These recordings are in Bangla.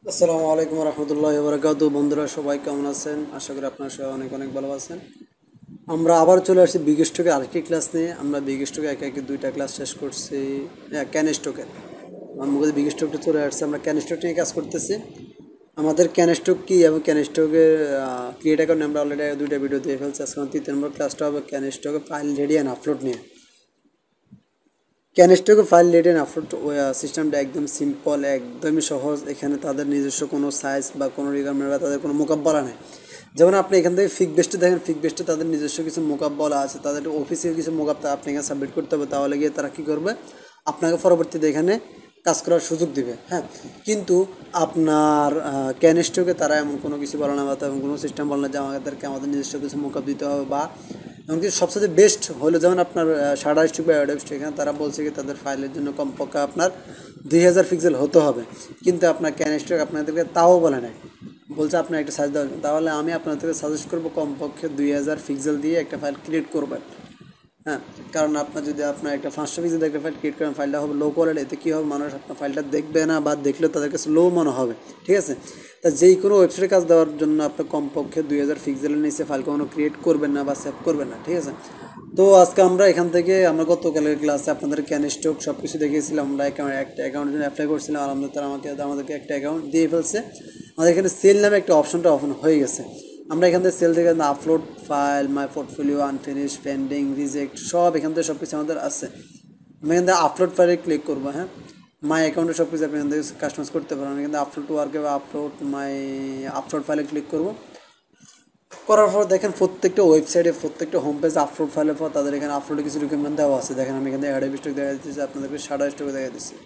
আসসালামু আলাইকুম রহমতুল্লাহি বারাকাতু। বন্ধুরা সবাই কেমন আছেন? আশা করি আপনারা সবাই অনেক অনেক ভালো আছেন। আমরা আবার চলে আসছি বিগ স্টকে আরেকটি ক্লাস নিয়ে। আমরা বিগ স্টকে একে একে দুইটা ক্লাস শেষ করছি। ক্যান স্টকের আমার মুখে বিগ স্টকটা চলে আসছে। আমরা ক্যান স্টক নিয়ে কাজ করতেছি। আমাদের ক্যান স্টক কী এবং ক্যান স্টকের ক্রিয়েট অ্যাকাউন্ট আমরা অলরেডি দুইটা ভিডিও দিয়ে ফেলছি। আজকে আমার 3 নম্বর ক্লাসটা হবে ক্যান স্টকে ফাইল রেডি অ্যান্ড আপলোড নিয়ে। ক্যানস্টকে ফাইল রেড অ্যান্ড আপলোড সিস্টেমটা একদম সিম্পল, একদমই সহজ। এখানে তাদের নিজস্ব কোনো সাইজ বা কোনো রিকোয়ারমেন্ট বা তাদের কোনো মোকাব বলা নেই। যেমন আপনি এখান থেকে ফিক বেস্টে দেখেন, ফিক বেস্টে তাদের নিজস্ব কিছু মোকাব বলা আছে, তাদের অফিসিয়াল কিছু মোকাব আপনি এখানে সাবমিট করতে হবে। তাহলে গিয়ে তারা কী করবে, আপনাকে পরবর্তীতে এখানে কাজ করার সুযোগ দিবে। হ্যাঁ, কিন্তু আপনার ক্যানস্টকে তারা এমন কোনো কিছু বলে না বা তেমন কোনো সিস্টেম বলে না যে আমাদেরকে আমাদের নিজস্ব কিছু মোকাব দিতে হবে। বা এমনকি সবচেয়ে বেস্ট হলো যেমন আপনার সাডা স্ট্রিক বা অ্যাডোব স্ট্রিক, এখানে তারা বলছে কি তাদের ফাইলের জন্য কমপক্ষে আপনার 2000 পিক্সেল হতে হবে। কিন্তু আপনার ক্যানস্টক আপনাদেরকে তাও বলে নাই, বলছে আপনার একটা সাইজ দেওয়া। তাহলে আমি আপনাদেরকে সাজেস্ট করবো কমপক্ষে 2000 পিক্সেল দিয়ে একটা ফাইল ক্রিয়েট করবেন। হ্যাঁ, কারণ আপনার যদি আপনার একটা 500 পিক্সেল একটা ফাইল ক্রিয়েট করেন, ফাইলটা হবে লো কোয়ালিটি। এতে কী হবে, মানুষ আপনার ফাইলটা দেখবে না বা দেখলে তাদের কাছে লো মনে হবে। ঠিক আছে, তা যেই কোনো ওয়েবসাইটে কাজ দেওয়ার জন্য আপনার কমপক্ষে 2000 পিক্সেলের নিচে ফাইল কখনো ক্রিয়েট করবেন না বা সেভ করবেন না। ঠিক আছে, তো আজকে আমরা এখান থেকে আমরা গতকালের ক্লাসে আপনাদের ক্যান স্টক সব কিছু দেখিয়েছিলাম। আমরা একটা অ্যাকাউন্টের জন্য অ্যাপ্লাই করছিলাম, আলহামদুলিল্লাহ আমাদেরকে একটা অ্যাকাউন্ট দিয়ে ফেলছে। আমাদের এখানে সেল নামে একটা অপশনটা ওপেন হয়ে গেছে। আমরা এখান থেকে সেল থেকে upload file, my portfolio, unfinish, pending, reject সব এখান থেকে সব কিছু আমাদের আছে। আমি এখান থেকে আপলোড ফাইলে ক্লিক করবো। হ্যাঁ, মাই অ্যাকাউন্টে সব কিছু আপনি এখান থেকে কাস্টমাইজ করতে পারেন। আমি কিন্তু আপলোড টু ওয়ার্কে বা আপলোড মাই আপলোড ফাইলে ক্লিক করবো। করার পর দেখেন প্রত্যেকটা ওয়েবসাইটে প্রত্যেকটা হোম পেজে আপলোড ফাইলের পর তাদের এখানে আপলোডে কিছু রিকমেন্ড দেওয়া আছে। দেখেন আমি এখানে অ্যাডোব স্টক দেখা দিচ্ছি, আপনাদেরকে সাডা স্টকে দেখা দিচ্ছি।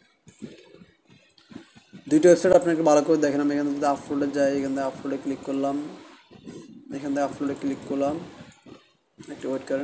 দুইটা ওয়েবসাইট আপনাকে ভালো করে দেখেন। আমি এখানে যদি আপলোডে যাই, এখান থেকে আপলোডে ক্লিক করলাম, এখান থেকে আপলোডে ক্লিক করলাম, একটু ওয়েট করেন।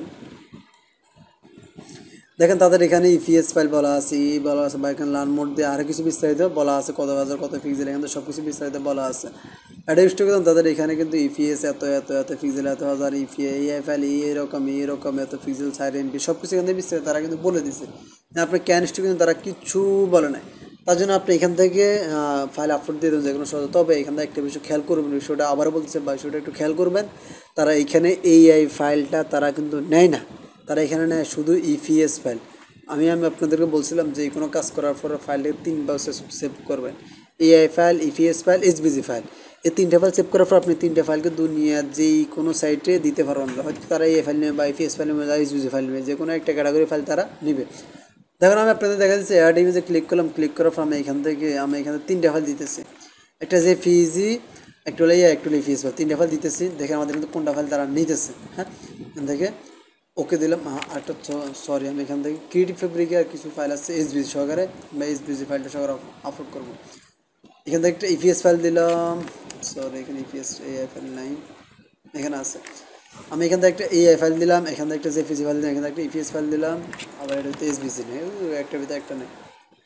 দেখেন তাদের এখানে ইপিএস ফাইল বলা আছে, ই বলা আছে, বা এখানে লার্ন মোড দিয়ে আরও কিছু বিস্তারিত বলা আছে, কত হাজার কত পিক্সেল, এখানে সব কিছু বিস্তারিত বলা আছে। অ্যাডোব স্টকে তাদের এখানে কিন্তু ইপিএস এত এত এত পিক্সেল, এত হাজার ইপিএ, এই ফাইল এরকম এত পিক্সেল, 4 MB সব কিছু এখান থেকে বিস্তারিত তারা কিন্তু বলে দিছে। আপনার ক্যান স্টক কিন্তু তারা কিচ্ছু বলে নাই। তার জন্য আপনি এখান থেকে ফাইল আপলোড দিয়ে দেবেন যে কোনো সহজ। তবে এখান থেকে একটা বিষয় খেয়াল করবেন, বিষয়টা আবারও বলতেছে বা বিষয়টা একটু খেয়াল করবেন। তারা এইখানে এই ফাইলটা তারা কিন্তু নেয় না, তারা এখানে নেয় শুধু ইপিএস ফাইল। আমি আপনাদেরকে বলছিলাম যে কোনো কাজ করার পরে ফাইলটাকে 3বার সেভ করবেন। এআই ফাইল, ইপিএস ফাইল, এইচবিজি ফাইল, এই 3টা ফাইল সেভ করার পর আপনি 3টা ফাইলকে দুনিয়ার যেই কোনো সাইটে দিতে পারবেন। হয়তো তারা এই ফাইল নেবে বা ইপিএস ফাইল নেবে বা এইচবিজি ফাইল নেবে, যে কোনো একটা ক্যাটাগরি ফাইল তারা নেবে। দেখুন আমি আপনাদের দেখা যাচ্ছে অ্যাড ইমেজে ক্লিক করলাম, ক্লিক করার পর আমি এখানে 3টা ফাইল দিতেছি। একটা যে পিজি, একটা হলো একটা হলো ইপিএস ফাইল, 3টা ফাইল দিতেছি। দেখে আমাদের কিন্তু কোনটা ফাইল তারা নিতেছে। হ্যাঁ, এখান থেকে ওকে দিলাম। হ্যাঁ, আরেকটা সরি, আমি এখান থেকে ক্রিয়েটিভ ফেব্রিকে আর কিছু ফাইল আছে এইচবিজি সহকারে, আমরা এইচবিজি ফাইলটা সহকারে আপলোড করবো। এখান থেকে একটা ইপিএস ফাইল দিলাম। সরি, এখানে ইপিএস এআই ফাইল নাই, এখানে আছে। আমি এখান থেকে একটা এআই ফাইল দিলাম, এখান থেকে একটা জেপিজি ফাইল দিলাম, এখান থেকে একটা ইপিএস ফাইল দিলাম। আবার এটা হচ্ছে এসবিজি নেই, একটা ভিতরে একটা নেই।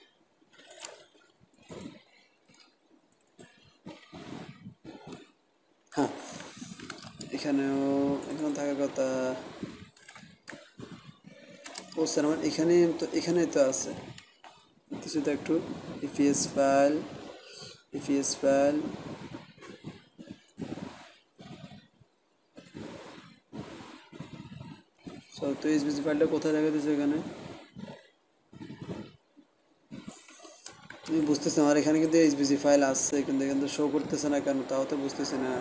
হ্যাঁ, এখানেও এখানে থাকার কথা। ও স্যার, আমার এখানেই তো আছে কিছু তো একটু ইপিএস ফাইল, ইপিএস ফাইল। তো এসবিজি ফাইলটা কোথায় দেখা দিয়েছে এখানে আমি বুঝতেছি। আমার এখানে কিন্তু এইচবিজি ফাইল আছে, কিন্তু এখানে তো শো করতেছে না কেন, তাও তো বুঝতেছি না।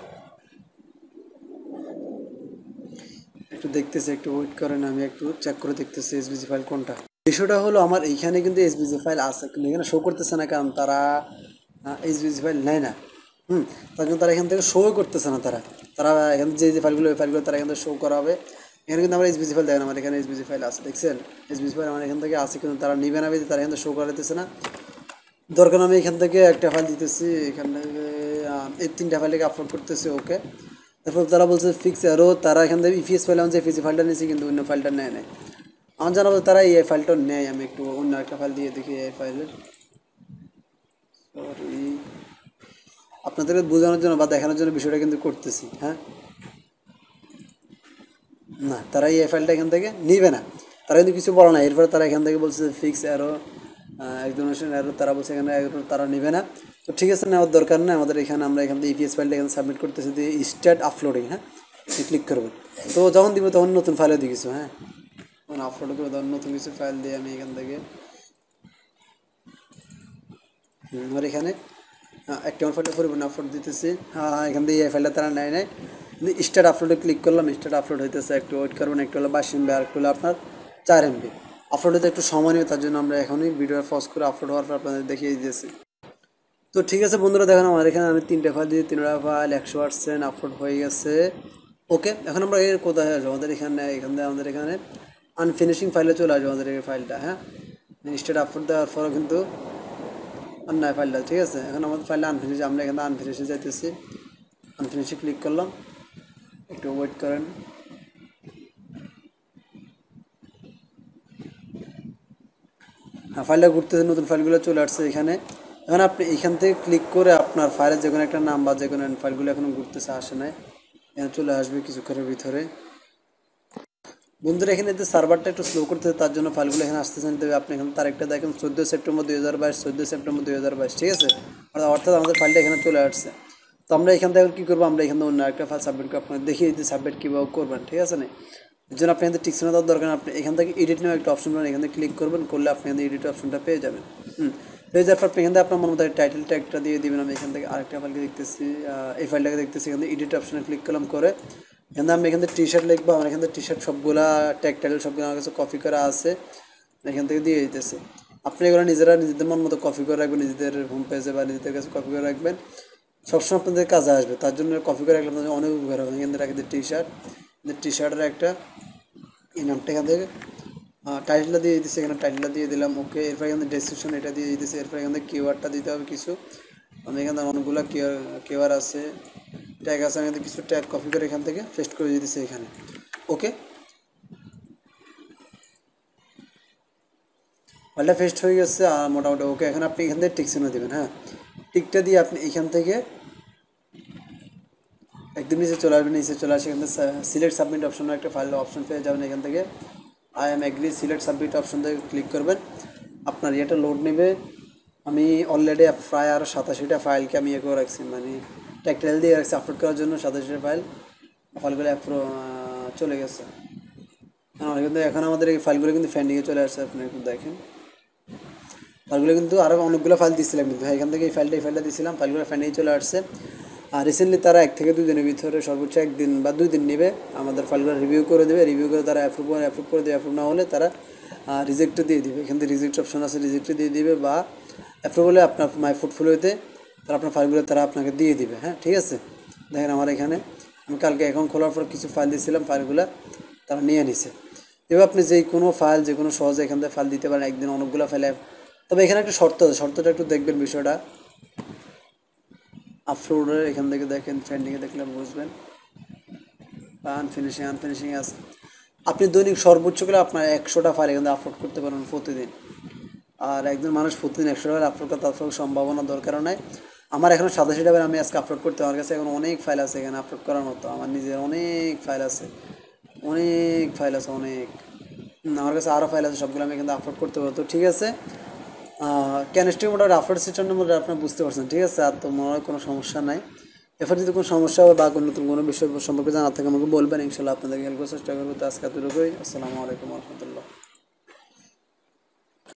একটু দেখতেছি, একটু ওয়েট করেন, আমি একটু চেক করে দেখতেছি এসবিজি ফাইল কোনটা। বিষয়টা হলো আমার এইখানে কিন্তু এসবিজি ফাইল আছে, কিন্তু এখানে শো করতেছে না কারণ তারা এসবিজি ফাইল নেয় না। তার জন্য তারা এখান থেকে শো করতেছে না। তারা তারা এখানে যে ফাইলগুলো, ওই ফাইলগুলো তারা এখান থেকে শো করা হবে। এখানে কিন্তু আমার এসবিজি ফাইল দেখেন, আমার এখানে এসবিজি ফাইল আছে, দেখছেন? এসবিজি ফাইল আমার এখান থেকে আছে, কিন্তু তারা নিবে না, তারা এখান থেকে শো করাতেছে না। দরকার আমি এখান থেকে একটা ফাইল দিতেছি, এখান থেকে এই 3টা ফাইলটাকে আপলোড করতেছি। ওকে, তারপর তারা বলছে ফিক্স আরও, তারা এখান থেকে ইপিএস ফাইল যে ইপিএস ফাইলটা নিয়েছি, কিন্তু অন্য ফাইলটা নেয় নেয়। আমার জানা বলতে তারা এই ফাইলটা নেয়। আমি একটু অন্য একটা ফাইল দিয়ে দেখি এই ফাইলের। সরি, আপনাদেরকে বোঝানোর জন্য বা দেখানোর জন্য বিষয়টা কিন্তু করতেছি। হ্যাঁ, না, তারা এই ফাইলটা এখান থেকে নিবে না, তারা কিন্তু কিছু বলে না। এরপরে তারা এখান থেকে বলছে ফিক্স অ্যারো এক্সপ্লেনেশন এরর তারা বলছে এখানে এরর তারা নেবে না। তো ঠিক আছে, নেওয়ার দরকার নেই আমাদের। এখানে আমরা এখান থেকে ইপিএস ফাইলটা এখানে সাবমিট করতেছি দিয়ে স্টার্ট আপলোডিং, হ্যাঁ ক্লিক করবেন। তো যখন দিব তখন নতুন ফাইলে দিয়ে কিছু, হ্যাঁ তখন আপলোড করে তখন নতুন কিছু ফাইল দিয়ে আমি এখান থেকে আমার এখানে একটা আমার ফাইলটা পরিবর্তন আপলোড দিতেছি। এখান থেকে এই ফাইলটা তারা নেয় কিন্তু স্টার্ট আপলোডে ক্লিক করলাম, স্টার্ট আপলোড হইতেছে, একটু ওয়েট করবেন। একটু হলো 22 MB আর একটু হলো আপনার 4 MB। আপলোড হতে একটু সময় নেবে, তার জন্য আমরা এখনই ভিডিও পজ করে আপলোড হওয়ার পর আপনাদের দেখিয়ে দিয়েছি। তো ঠিক আছে বন্ধুরা, দেখেন আমার এখানে আমি 3টা ফাইল দিয়ে 3টা ফাইল 100% আপলোড হয়ে গেছে। ওকে, এখন আমরা এর কোথায় আসবো? আমাদের এখানে আমাদের এখানে আনফিনিশিং ফাইলে চলে আসবো আমাদের এই ফাইলটা, হ্যাঁ স্টার্ট আপলোড দেওয়ার পরও কিন্তু আর নাই ফাইলটা। ঠিক আছে, এখন আমাদের ফাইলটা আনফিনিশ, আমরা এখানে আনফিনিশে যাইতেছি, আনফিনিশে ক্লিক করলাম, একটু ওয়েট করেন। হ্যাঁ ফাইলটা ঘুরতেছে, নতুন ফাইলগুলো চলে আসছে এখানে। এখন আপনি এখান থেকে ক্লিক করে আপনার ফাইলের যে কোনো একটা নাম বা যে কোনো ফাইলগুলো এখনও ঘুরতেছে, আসে নাই, এখানে চলে আসবে কিছুক্ষণের ভিতরে। বন্ধুরা এখানে যে সার্ভারটা একটু স্লো করতেছে, তার জন্য ফাইলগুলো এখানে আসতেছে না। তবে আপনি এখানে তারিখটা দেখেন 14 সেপ্টেম্বর 2022, 14 সেপ্টেম্বর 2022, ঠিক আছে, অর্থাৎ আমাদের ফাইলটা এখানে চলে আসছে। তো আমরা এখান থেকে কী করবো, আমরা এখান থেকে অন্য একটা ফাইল সাবমিট করে আপনাকে দেখিয়ে দিতে সাবমিট কীভাবে করবেন, ঠিক আছে না। এর জন্য আপনি এখানে টিকসিনা দেওয়ার দরকার, আপনি এখান থেকে এডিট নেওয়ার একটা অপশন পাবেন, এখান থেকে ক্লিক করবেন, করলে আপনি এখানে এডিট অপশনটা পেয়ে যাবেন। পেয়ে যাওয়ার পর আপনি এখান থেকে আপনার মনে মতো টাইটেল ট্যাগটা দিয়ে দিবেন। আমি এখান থেকে আরেকটা ফাইলকে দেখতেছি, এই ফাইলটাকে দেখতেছি, এখান থেকে এডিট অপশনে ক্লিক করলাম, করে এখানে আমি এখান থেকে টি শার্ট লিখবো। আমার এখান থেকে টি শার্ট সবগুলা ট্যাগ টাইটেল সবগুলো আমার কাছে কপি করা আছে, এখান থেকে দিয়ে দিতেছে। আপনি এগুলো নিজেদের মন মতো কপি করে রাখবেন, নিজেদের হোম পেজে বা নিজেদের কাছে কপি করে রাখবেন, সবসময় আপনাদের কাজে আসবে। তার জন্য কপি করে রাখলে আপনাদের অনেক উপকার হবে। এখান থেকে রাখি টি শার্টের একটা এই নামটা এখান থেকে টাইটেলটা দিয়ে দিতেছি, এখানে টাইটেলটা দিয়ে দিলাম। ওকে, এরপর এখান থেকে ডেসক্রিপশন এটা দিয়ে দিতেছি। এরপর এখান থেকে কিওয়ার্ডটা দিতে হবে কিছু। আমি এখান থেকে অনেকগুলো কিওয়ার্ড আছে, ট্যাগ আছে, আমি কিছু ট্যাগ কপি করে এখান থেকে পেস্ট করে দিতেছি এখানে। ওকে, ফাইলটা পেস্ট হয়ে গেছে আর মোটামুটি ওকে। এখন আপনি এখান থেকে টিক চিহ্ন দেবেন, হ্যাঁ টিকটা দিয়ে আপনি এখান থেকে একদম নিচে চলে আসবেন। নিচে চলে আসে এখান থেকে সিলেক্ট সাবমিট অপশন একটা ফাইল অপশন পেয়ে যাবেন। এখান থেকে I am agree select submit option থেকে ক্লিক করবেন, আপনার এটা লোড নেবে। আমি অলরেডি প্রায় আরও 87টা ফাইলকে আমি করে রাখছি, মানে টাইটেল দিয়ে রাখছি আপলোড করার জন্য 87টা ফাইলগুলো চলে গেছে। কিন্তু এখন আমাদের এই ফাইলগুলো কিন্তু ফ্যান্ডিংয়ে চলে আসছে। আপনি একটু দেখেন ফাইলগুলো কিন্তু আরও অনেকগুলো ফাইল দিচ্ছিলাম, কিন্তু এখান থেকে এই ফাইলটা দিয়েছিলাম, ফাইলগুলো ফ্যান্ডিংয়ে চলে আসছে। আর রিসেন্টলি তারা 1 থেকে 2 দিনের ভিতরে, সর্বোচ্চ 1 দিন বা 2 দিন নেবে, আমাদের ফাইলগুলো রিভিউ করে দেবে। রিভিউ করে তারা অ্যাপ্রুভ করে দেবে। অ্যাপ্রুভ না হলে তারা রিজেক্টও দিয়ে দিবে। এখান থেকে রিজেক্ট অপশন আছে, রিজেক্টও দিয়ে দিবে, বা অ্যাপ্রুভ হলে আপনার মাই পোর্টফোলিওতে তারা আপনার ফাইলগুলো তারা আপনাকে দিয়ে দিবে। হ্যাঁ ঠিক আছে, দেখেন আমার এখানে আমি কালকে অ্যাকাউন্ট খোলার পর কিছু ফাইল দিয়েছিলাম, ফাইলগুলো তারা নিয়ে নিছে। এবার আপনি যে কোনো ফাইল যে কোনো সহজে এখান থেকে ফাইল দিতে পারেন, একদিন অনেকগুলো ফাইল। তবে এখানে একটা শর্ত আছে, শর্তটা একটু দেখবেন বিষয়টা। আপলোডের এখান থেকে দেখেন, ফ্যান্ডিংয়ে দেখলে বুঝবেন। আনফিনিশিং আছে। আপনি দৈনিক সর্বোচ্চ করে আপনার 100টা ফাইল এখান থেকে আপলোড করতে পারেন প্রতিদিন। আর একজন মানুষ প্রতিদিন 100টা ফাইল আপলোড করা তার সম্ভাবনা দরকারও নাই। আমার এখন 87টা ফাইল আমি আজকে আপলোড করতে, আমার কাছে এখন অনেক ফাইল আছে এখানে আপলোড করার মতো। আমার নিজের অনেক ফাইল আছে, অনেক। আমার কাছে আরও ফাইল আছে, সবগুলো আমি এখানে আপলোড করতে পারবো। তো ঠিক আছে, ক্যানস্টিক মোটামুটি আপলোড সিস্টেমের মধ্যে আপনার বুঝতে পারছেন, ঠিক আছে। আর তো মনে হয় কোনো সমস্যা নাই। এরপর যদি কোনো সমস্যা হবে বা নতুন কোনো বিষয় সম্পর্কে জানার থাকে আমাকে বলবেন, ইনশাল্লাহ আপনাদেরকে হেল্প করার চেষ্টা করবো। তো আজকে এতটুকুই। আসসালামু আলাইকুম রহমতুল্লাহ।